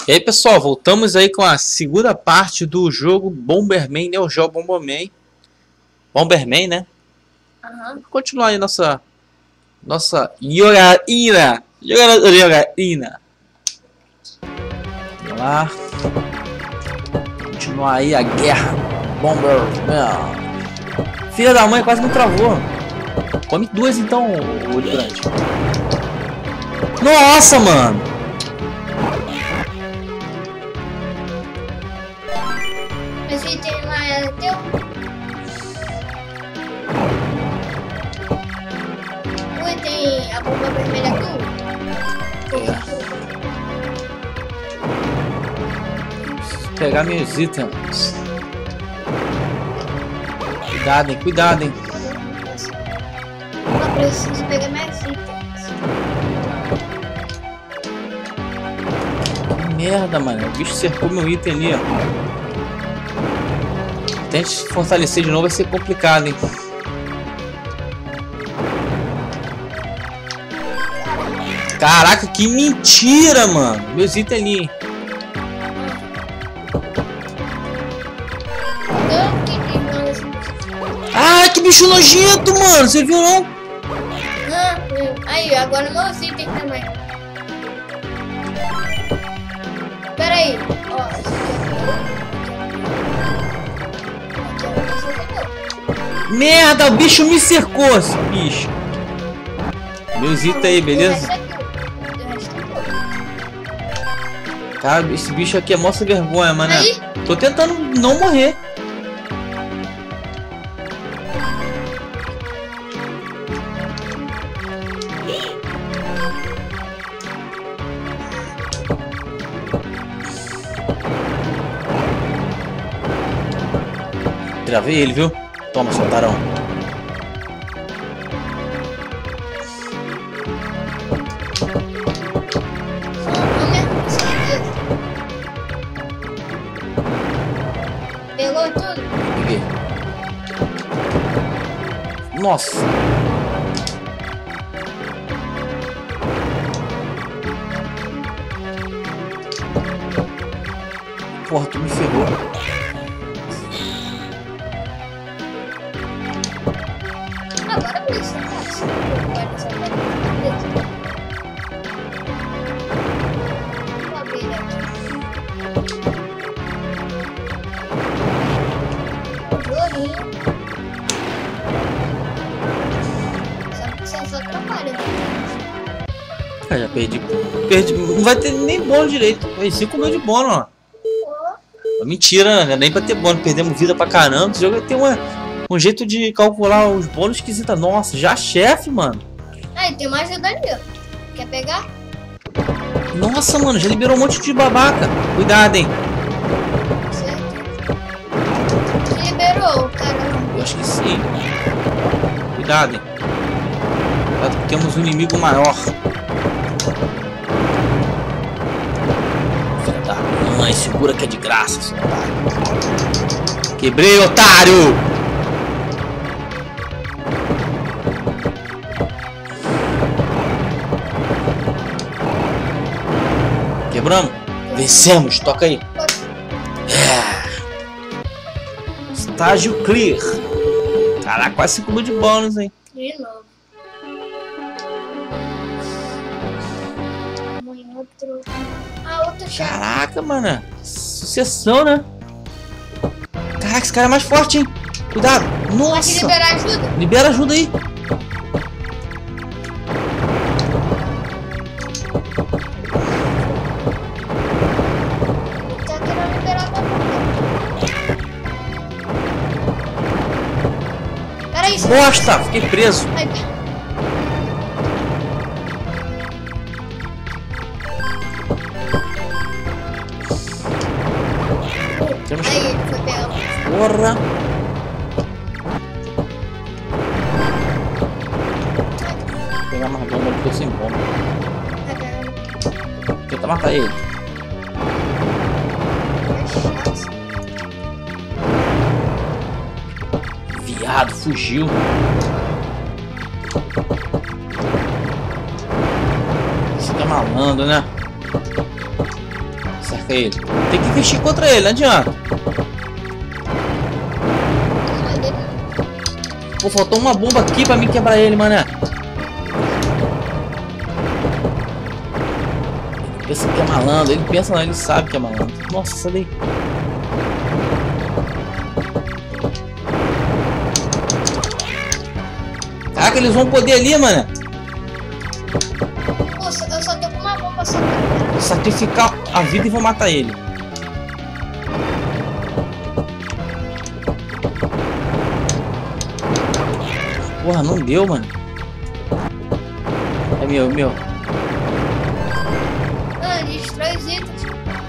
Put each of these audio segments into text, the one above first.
E aí pessoal, voltamos aí com a segunda parte do jogo Bomberman, Neo Geo Bomberman. Bomberman, né? Aham. Vou continuar aí nossa jogatina. Jogatina. Vamos lá. Continuar aí a guerra. Bomberman. Filha da mãe, quase me travou. Come duas então, olho grande. Nossa, mano. Esse item lá é teu? O item, a bomba vermelha é tua? Preciso pegar meus itens. Cuidado, hein, cuidado, hein. Eu preciso pegar mais itens. Que merda, mano. O bicho cercou meu item ali, ó. Tente se fortalecer de novo, vai ser complicado, hein. Caraca, que mentira, mano. Meus itens ali. Ah, que bicho nojento, mano. Você viu, não? Aí, agora meus itens também. Pera aí. Ó. Merda, o bicho me cercou, esse bicho. Meus itens aí, beleza? Cara, esse bicho aqui é mostra vergonha, mano. Tô tentando não morrer. Travei ele, viu? Toma, seu tarão. Pegou tudo? Peguei. Nossa. Porra, tu me ferrou. Agora precisa. Vou abrir ele aqui. Joguinho. Só atrapalha. Ah, já perdi. Não vai ter nem bônus direito. Foi 5 mil de bônus, ó. Mentira, né? Nem pra ter bônus. Perdemos vida pra caramba. Esse jogo tem um jeito de calcular os bônus esquisita. Nossa, já chefe, mano. Aí, tem mais ajuda ali, ó. Quer pegar? Nossa, mano, já liberou um monte de babaca. Cuidado, hein. Certo. Que liberou, caramba. Eu acho que sim. Cuidado, hein. Cuidado que temos um inimigo maior. Filha da mãe, segura que é de graça, seu otário. Quebrei, otário! Quebramos? Vencemos, toca aí. Estágio clear. Caraca, quase 5 mil de bônus, hein? De novo. Outro. Ah, outro chefe. Caraca, mano. Sucessão, né? Caraca, esse cara é mais forte, hein? Cuidado. Nossa. Pode liberar ajuda? Libera ajuda aí. Tá querendo liberar pra Peraí, Bosta, fiquei preso. Ai, Temos aí, foi pegar. porra. Vou pegar mais bomba porque eu sem bomba. Tenta matar ele. Viado, fugiu. Você tá malandro, né? Cerca ele. Tem que investir contra ele, não adianta. Pô, faltou uma bomba aqui pra mim quebrar ele, mané. Ele pensa que é malandro. Ele pensa, não, ele sabe que é malandro. Nossa, sai daí. Caraca, eles vão poder ali, mané. Pô, eu só tô com uma bomba só. Vou sacrificar a vida e vou matar ele. Porra, não deu, mano. É meu, é meu. Ah, destrói os itens.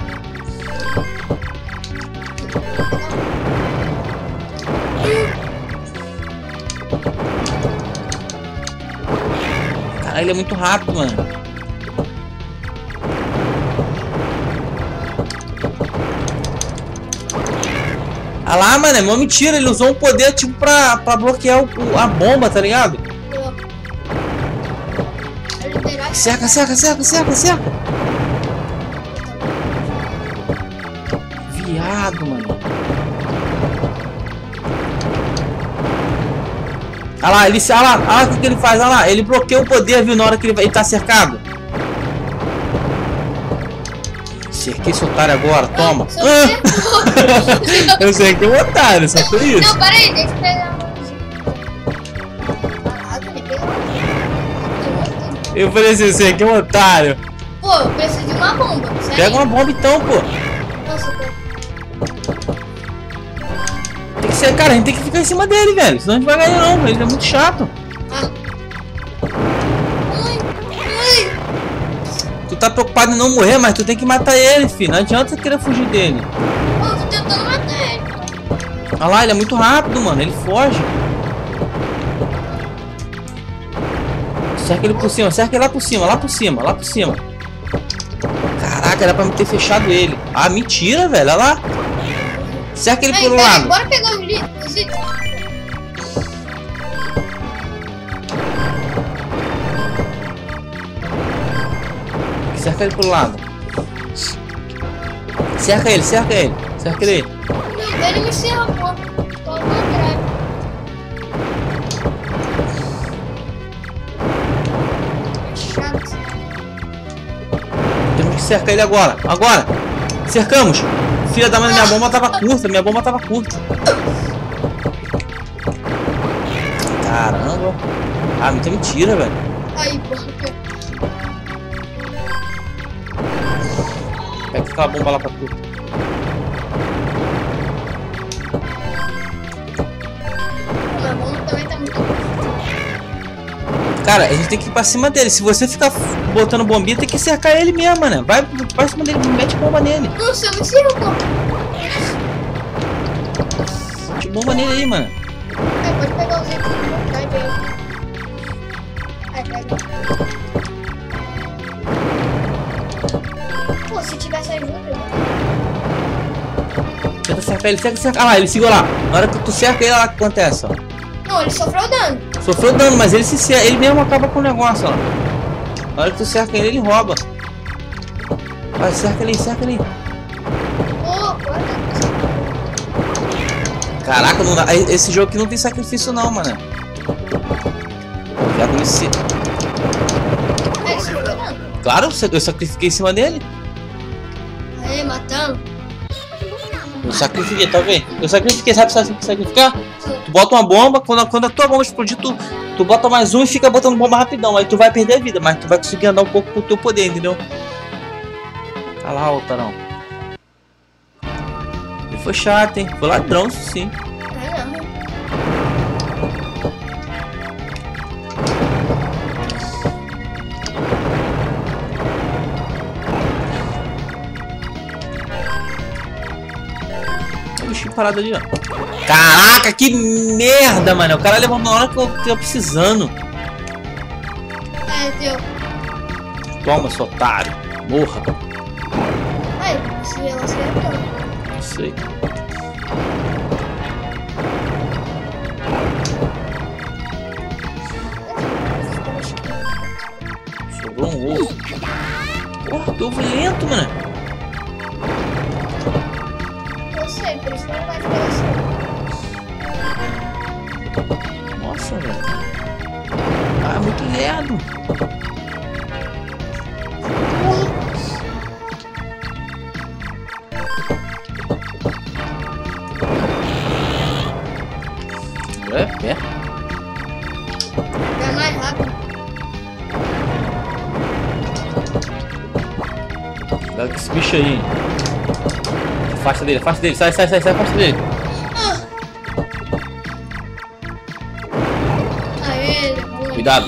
Caralho, ele é muito rápido, mano. Ah lá, mano, é uma mentira. Ele usou um poder tipo pra bloquear a bomba, tá ligado? Cerca, cerca, cerca, cerca, cerca. Viado, mano. Ah lá, ele, ah lá o que ele faz, ah lá. Ele bloqueia o poder, viu, na hora que ele tá cercado. Cerquei esse otário agora, toma. Eu sei que é um otário, só por isso. Não, para aí, deixa eu pegar a mãozinha. Caraca, ele pegou. Eu falei assim, você aqui é um otário. Pô, eu preciso de uma bomba. Sério? Pega uma bomba então, pô. Nossa, pô. Tem que ser, cara, a gente tem que ficar em cima dele, velho. Senão a gente vai ganhar não, ele é muito chato. Ah. Ai, ai. Tu tá preocupado em não morrer, mas tu tem que matar ele, filho. Não adianta você querer fugir dele. Pô, eu tô tentando matar ele. Olha lá, ele é muito rápido, mano. Ele foge. Cerca ele por cima, cerca ele lá por cima, lá por cima, lá por cima. Caraca, era pra me ter fechado ele. Ah, mentira, velho. Olha lá. Cerca ele por um lado. Bora pegar os itens. Cerca ele pro lado. Cerca ele, cerca ele. Cerca ele. Não, ele me cercou. Tô ao contrário. Chato. Temos que cercar ele agora. Agora. Cercamos. Filha da mãe, minha bomba tava curta. Minha bomba tava curta. Caramba. Ah, muita mentira, velho. Aí, porra. Pega aquela bomba lá pra tu. A bomba também tá muito boa. Cara, a gente tem que ir pra cima dele. Se você ficar botando bombinha, tem que cercar ele mesmo, mano. Vai pra cima dele, mete bomba nele. Nossa, eu me cercou. Mete bomba nele aí, mano. Aí, pode pegar os itens. Vai, vem. Aí, pega. Pô, se tivesse ajuda. Tenta cercar ele, cerca. Ah lá, ele segura lá. Na hora que tu cerca ele, olha lá o que acontece, ó. Não, ele sofreu dano. Sofreu dano, mas ele se cerca, ele mesmo acaba com o negócio, ó. Na hora que tu cerca ele, ele rouba. Vai, cerca ali, cerca ali. Pô, bora. Caraca, não dá. Esse jogo aqui não tem sacrifício não, mano. Já conheci. Aí, sofreu dano. Claro, eu sacrifiquei em cima dele. Aí, matamos. Eu sacrifiquei, tá vendo? Eu sacrifiquei, sabe sacrificar? Tu bota uma bomba, quando a tua bomba explodir, tu bota mais um e fica botando bomba rapidão. Aí tu vai perder a vida, mas tu vai conseguir andar um pouco com o teu poder, entendeu? Tá lá, otarão. Ele foi chato, hein? Foi ladrão, isso sim. É, não. Olha o bichinho parado ali, ó. Caraca, que merda, mano. O cara levou na hora que eu tava precisando. É, deu. Toma, seu otário. Morra. Aí, se ela acertou. Isso aí. Sobrou um ovo. Porra, que ovo lento, mano. Eu sei, por isso que eu não gosto de pegar assim. Nossa, velho. Ah, é muito lerdo. É pé. É mais rápido. Cuidado com esse bicho aí. Afasta dele. Sai, afasta dele. Aê, ele é ruim. Cuidado.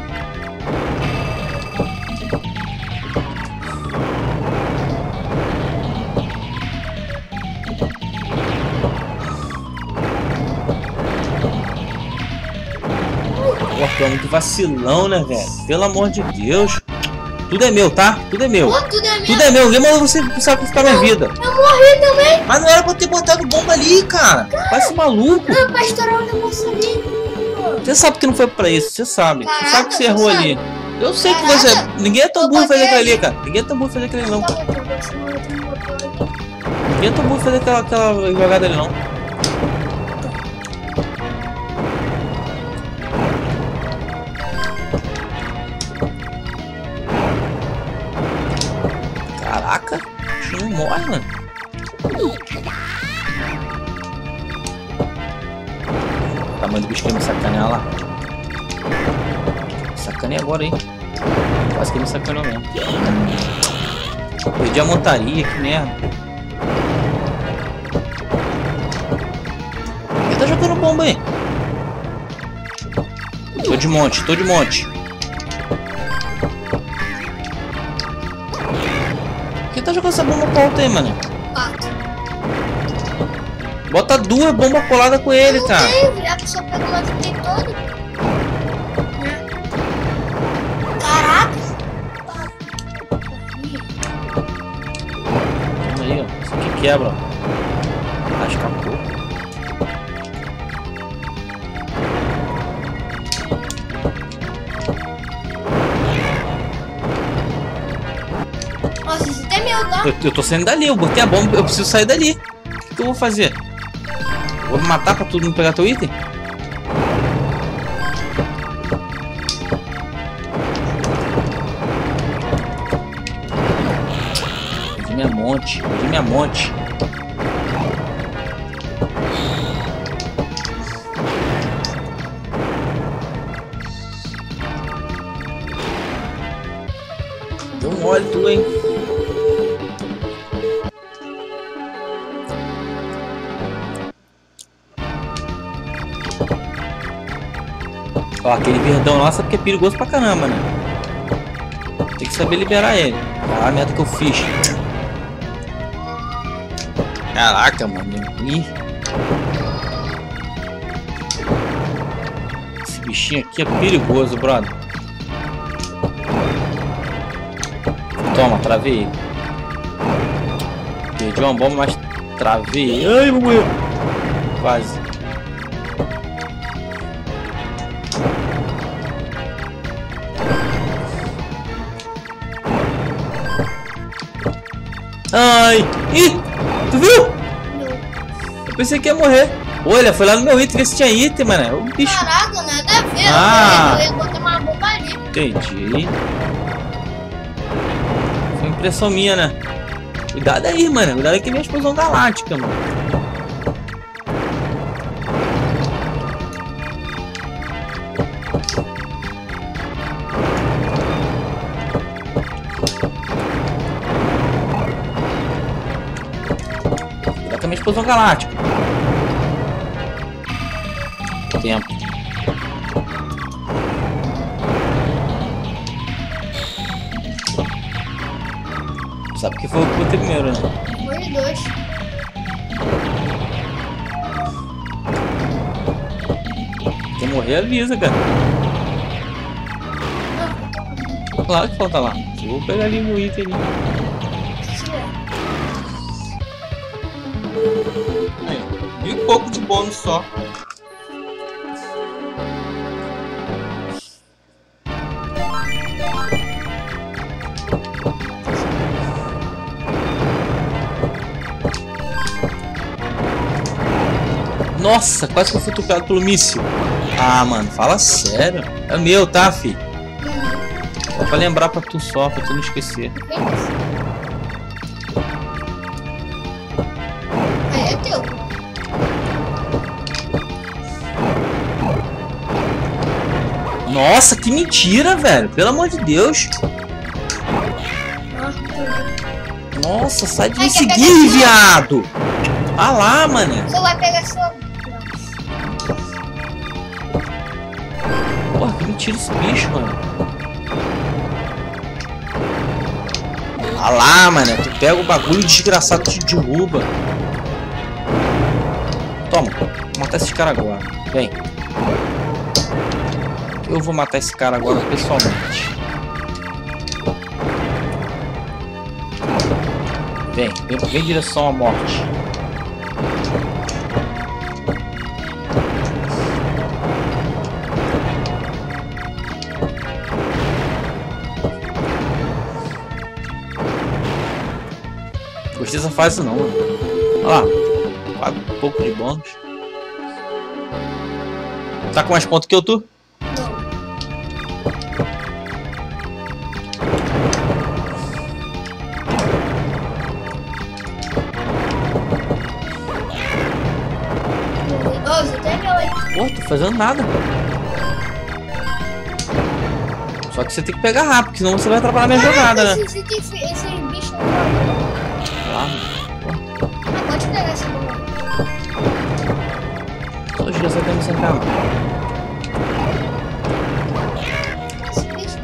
Pô, é muito vacilão, né, velho? Pelo amor de Deus. Tudo é meu, tá? Tudo é meu. Pô, tudo é meu. Tudo é meu. Ninguém mandou você sacrificar minha vida. Eu morri também. Mas não era pra eu ter botado bomba ali, cara. Vai ser maluco. Não, pra estourar o negócio ali. Você sabe que não foi pra isso. Você sabe. Você Caraca, sabe que você tu errou sabe. ali. Eu sei que Caraca. você... Ninguém é tão Eu burro em fazer botei aquilo ali, ali. cara. Ninguém é tão burro em fazer aquilo ali, não. Tá botando, tu botou ali. Ninguém é tão burro em fazer aquela jogada ali, não. Caraca. Não morre, mano. O tamanho do bicho que ia me sacanear lá. Sacaneia agora, hein. Quase que me sacaneou mesmo. Perdi a montaria, que merda. Quem tá jogando bomba aí? Tô de monte. Quem tá jogando essa bomba com alta aí, mano? 4. Bota 2 bombas coladas com ele, Não cara. tem, já que só pegou uma vida todo. Caraca. Calma aí, ó. Isso aqui quebra, ó. Ah, escapou. Nossa, isso é meu, tá? Eu tô saindo dali, eu botei a bomba, eu preciso sair dali. O que eu vou fazer? Vou me matar pra todo mundo pegar teu item? Perdi minha monte. Deu mole tu, hein? Ó, aquele verdão lá sabe que é perigoso pra caramba, né? Tem que saber liberar ele. Olha a merda que eu fiz. Caraca, mano. Ih. Esse bichinho aqui é perigoso, brother. Toma, travei ele. Perdi uma bomba, mas travei ele. Ai, vou morrer. Quase. Ai! Ih! Tu viu? Eu pensei que ia morrer. Olha, foi lá no meu item ver se tinha item, mano. O bicho. Caraca, nada a ver. Ah. Eu ia botar uma bomba ali. Entendi. Foi impressão minha, né? Cuidado aí, mano. Cuidado aí que vem a explosão galáctica, mano. Cuidado com a minha explosão galáctica. Tempo. Sabe que foi o que eu botei primeiro, né? Foi de 2. Quer morrer, avisa, cara. Claro que falta lá. Eu vou pegar ali o item ali. Aí, 1.000 e pouco de bônus só. Nossa, quase que eu fui tocado pelo míssil. Ah, mano, fala sério. É meu, tá, fi? Só pra lembrar pra tu só, pra tu não esquecer. É teu. Nossa, que mentira, velho. Pelo amor de Deus. Nossa, sai de me seguir, viado. Ah lá, mano. Só vai pegar sua... Porra, que mentira esse bicho, mano. Ah lá, mano. Tu pega o bagulho desgraçado e te derruba. Toma, vou matar esse cara agora. Vem. Eu vou matar esse cara agora pessoalmente. Vem em direção à morte. Gostei dessa fase não, mano. Olha lá. Um pouco de bônus. Tá com mais pontos que eu tô? Pô, tô fazendo nada. Só que você tem que pegar rápido, senão você vai atrapalhar minha jogada, né? Esse bicho Lá, pode pegar essa bola. só os dias você tem que sentar, mano. Esse bicho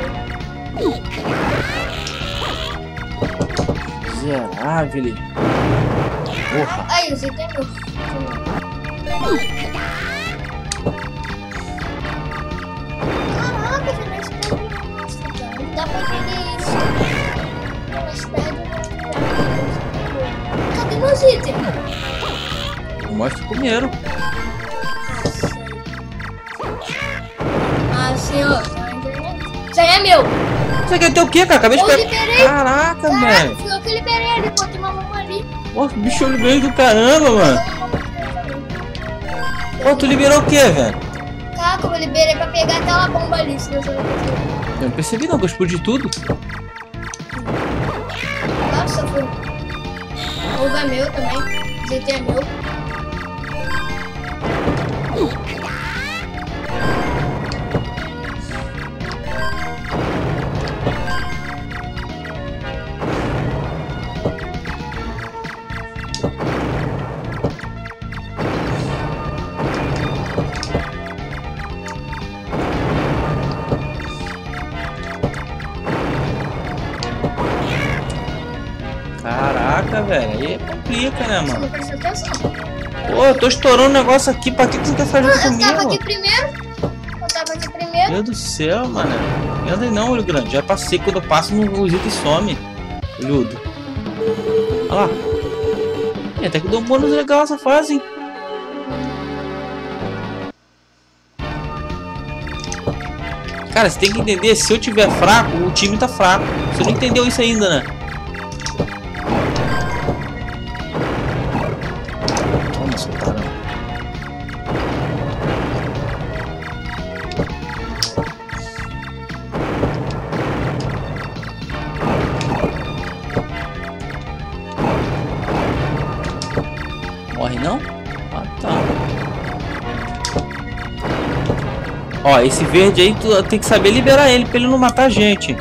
Miserável. Porra. Aí, você tem meu. Caraca, já mais perto. Não dá pra entender isso. Mais perto. Cadê meus itens? Mostra primeiro. Ah, senhor. Isso aí é meu. Você quer ter o quê, cara? Acabei de Eu pegar. liberei. Caraca, Caraca, velho. fui eu que liberei ele. Botei uma mão ali. Pô, que bicho olho grande do caramba, mano. Pô, tu liberou o quê, velho? Caraca, eu liberei pra pegar aquela bomba ali. Se você não percebeu. Eu não percebi não, que eu explodi tudo. Nossa, foi. O ovo é meu também. ZT é meu. Caraca, velho. Aí complica, né, Você mano? não prestou atenção. Pô, eu tô estourando um negócio aqui. Pra que você quer fazer Eu comigo? tava aqui primeiro. Meu Deus do céu, mano. Não anda aí não, olho grande. Já passei. Quando eu passo, os itens some. Olhudo. Olha lá. E até que deu um bônus legal essa fase, hein? Cara, você tem que entender. Se eu tiver fraco, o time tá fraco. Você não entendeu isso ainda, né? Toma, seu caramba. Morre não? Ah, tá. Ó, esse verde aí, tu tem que saber liberar ele pra ele não matar a gente.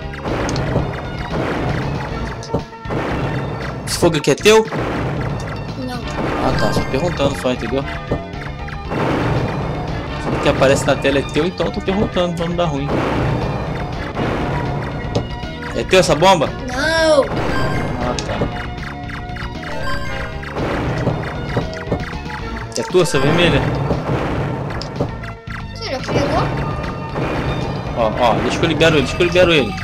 Esse fogo aqui é teu? Não. Ah tá, só perguntando só, entendeu? Tudo que aparece na tela é teu, então eu tô perguntando pra não dar ruim. É teu essa bomba? Não. Ah tá. É tua essa vermelha? Você já pegou? Ó, deixa que eu libero ele,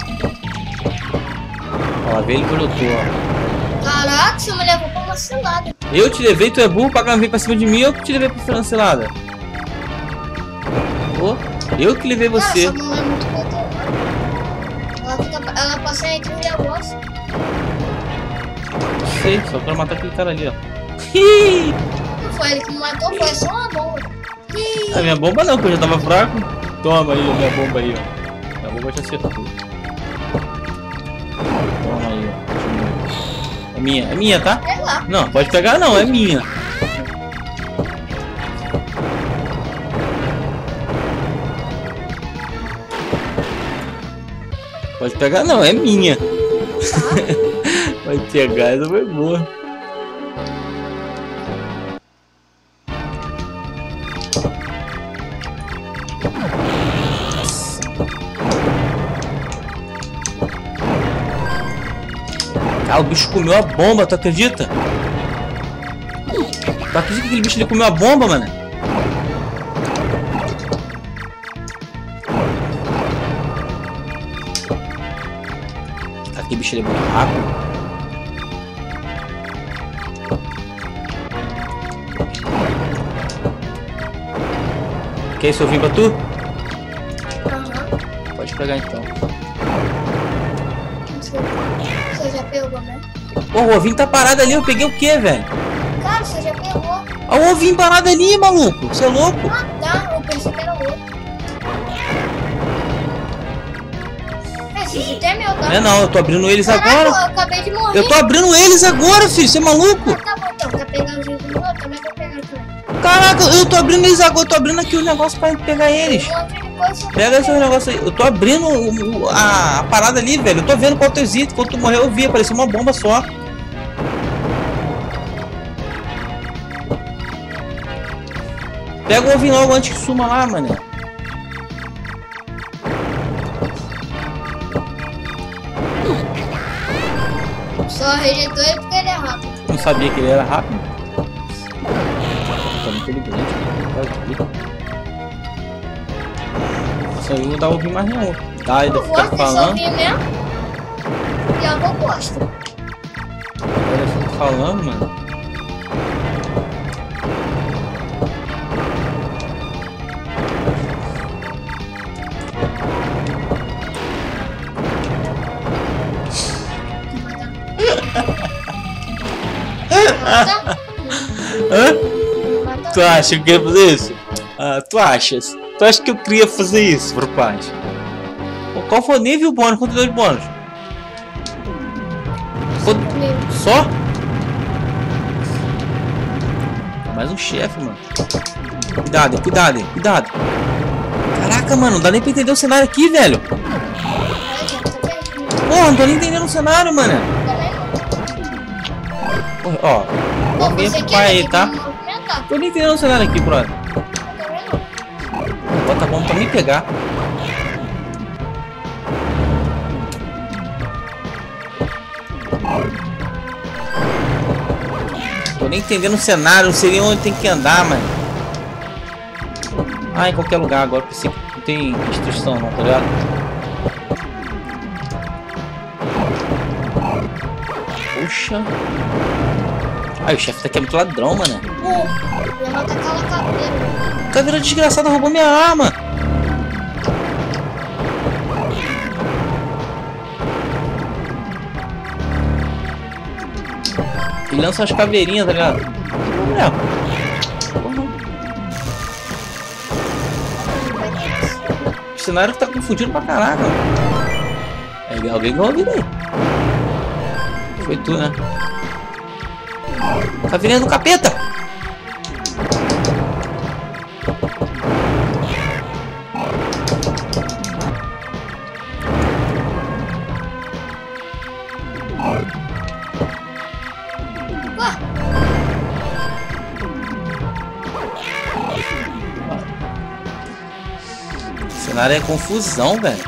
Ó, vê ele quando eu tô, ó. Caraca, você me levou pra uma cilada. Eu te levei, tu é burro, pra vir pra cima de mim, eu que te levei pra financiada. Pô, eu que levei você. Essa mão é muito controlada. Ela passa entre eu e a bosta. Sei, só quero matar aquele cara ali, ó. Ih! Eu foi ele que me matou, foi só uma bomba. A minha bomba não, porque eu já tava fraco. Toma aí a minha bomba aí, ó. Minha bomba te acertou. Toma aí, ó. É minha, tá? Sei lá. Não, pode pegar não, é minha. Pode pegar não, é minha. Vai pegar, essa foi boa. Ah, o bicho comeu a bomba, tu acredita? Tu acredita que aquele bicho ele comeu a bomba, mano? Aquele bicho ele é muito rápido. Quer isso, eu vim pra tu? Aham. Pode pegar então. Você já pegou, né? Pô, o ovinho tá parado ali, eu peguei o que, velho? Cara, você já pegou. Olha o ovinho parado ali, maluco. Você é louco? Ah, tá. Eu pensei que era outro. Esse é meu, tá? Não é não, eu tô abrindo eles Caraca, agora. eu acabei de morrer. Eu tô abrindo eles agora, filho. Você é maluco? Ah, tá bom, então. Tá pegando os do outro, também tô pegando também. Caraca, eu tô abrindo eles agora. Eu tô abrindo aqui o negócio pra pegar eles. Eu vou depois. Pega esse negócio aí. Eu tô abrindo a parada ali, velho. Eu tô vendo qual teu exito. Quando tu morreu, eu vi. Apareceu uma bomba só. Pega o ovinho logo antes que suma lá, mano. Só rejeitou ele porque ele é rápido. Não sabia que ele era rápido. Tá muito inteligente. Isso aí eu vou dar ouvir mais nenhum. Tá, ainda Eu fica gosto desse falando. ovinho mesmo. E é o que eu gosto. Olha, fica falando, mano. Hã? Tu acha que eu queria fazer isso? Ah, tu achas? Tu acha que eu queria fazer isso, rapaz? Qual foi o nível bônus? Quanto deu de bônus? Só? Mais um chefe, mano. Cuidado, cuidado, cuidado. Caraca, mano, não dá nem pra entender o cenário aqui, velho. Porra, não tô nem entendendo o cenário, mano. Porra, ó, vou vir pro pai aí, tá? Tô nem entendendo o cenário aqui, brother. Bota a bomba pra me pegar. Tô nem entendendo o cenário, não sei nem onde tem que andar, mano. Ah, em qualquer lugar agora, pensei que não tem restrição não, tá ligado? Puxa. Ai, o chefe daqui é muito ladrão, mano. Eu vou atacar a caveira. Caveira desgraçada roubou minha arma. Ele lança as caveirinhas, tá ligado? O cenário tá confundindo pra caraca. É alguém que ouviu aí. Foi tu, né? Caveirinha do capeta! O cenário é confusão, velho.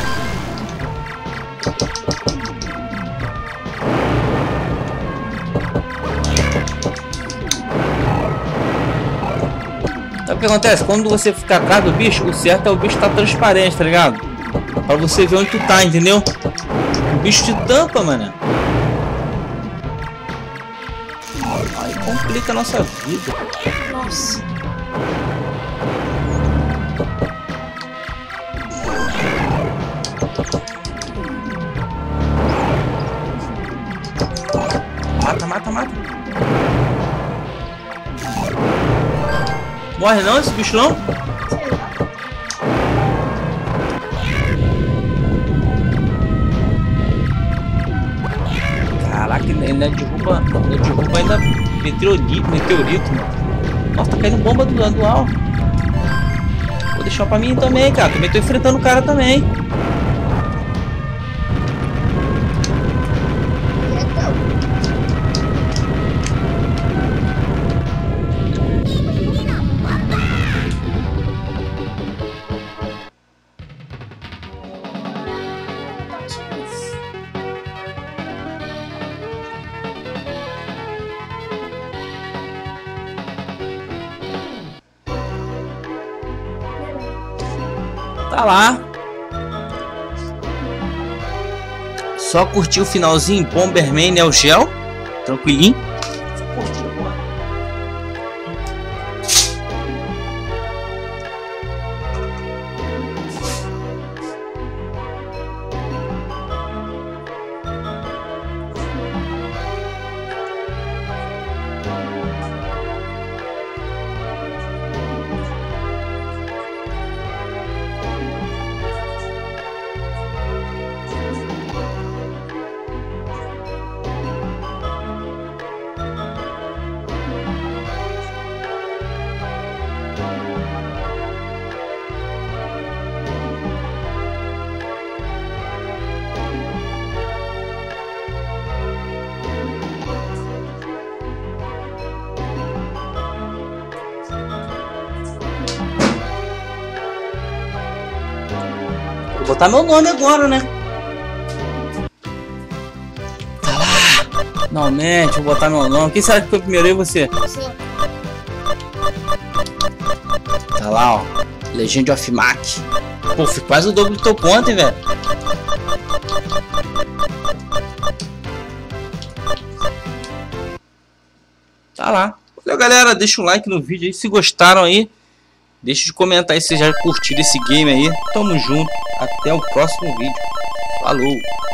Sabe o que acontece? Quando você ficar atrás do bicho, o certo é o bicho tá transparente, tá ligado? Pra você ver onde tu tá, entendeu? O bicho te tampa, mano. Aí complica a nossa vida. Nossa. Mata, mata, mata. Morre não esse bicho não? Sei lá. Caraca, ele não derruba ainda meteorito, mano. Nossa, tá caindo bomba do alto. Vou deixar pra mim também, cara. Também tô enfrentando o cara também. Tá lá. Só curtir o finalzinho. Bomberman Neo Geo. Tranquilinho. Só curtir agora. Vou botar meu nome agora, né? Tá lá. Finalmente, vou botar meu nome. Quem será que foi primeiro? Eu e você? Tá lá, ó. Legend of Mac. Pô, fica quase o dobro do teu ponto, hein, velho? Tá lá. Valeu, galera. Deixa um like no vídeo aí. Se gostaram aí, deixa de comentar aí se vocês já curtiram esse game aí. Tamo junto. Até o próximo vídeo. Falou.